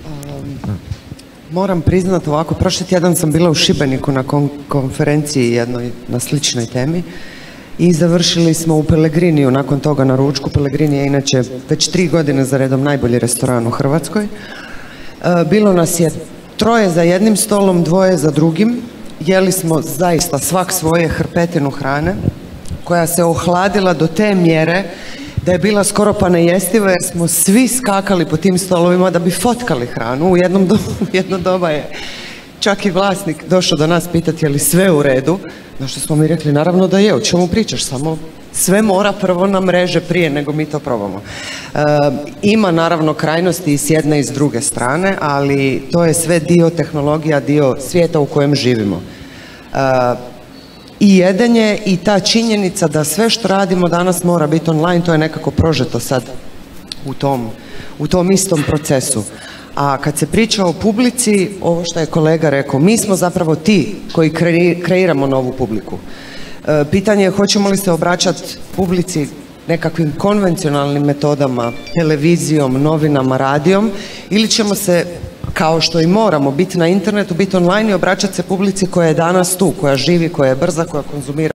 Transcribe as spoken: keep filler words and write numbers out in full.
Moram priznati ovako, prošli tjedan sam bila u Šibeniku na kon konferenciji jednoj na sličnoj temi i završili smo u Pelegriniju nakon toga na ručku. Pelegrini je inače već tri godine za redom najbolji restoran u Hrvatskoj. E, bilo nas je troje za jednim stolom, dvoje za drugim. Jeli smo zaista svak svoje hrpetinu hrane koja se ohladila do te mjere da je bila skoro pa nejestiva jer smo svi skakali po tim stolovima da bi fotkali hranu. U jednom dobu, u jedno doba je čak i vlasnik došao do nas pitati je li sve u redu, na što smo mi rekli naravno da je, o čemu pričaš, samo sve mora prvo na mreže prije nego mi to probamo. E, ima naravno krajnosti i s jedne i s druge strane, ali to je sve dio tehnologija, dio svijeta u kojem živimo. E, I jedenje i ta činjenica da sve što radimo danas mora biti online, to je nekako prožeto sad u tom, u tom istom procesu. A kad se priča o publici, ovo što je kolega rekao, mi smo zapravo ti koji kreiramo novu publiku. E, pitanje je hoćemo li se obraćati publici nekakvim konvencionalnim metodama, televizijom, novinama, radijom, ili ćemo se, kao što i moramo, biti na internetu, biti online i obraćati se publici koja je danas tu, koja živi, koja je brza, koja konzumira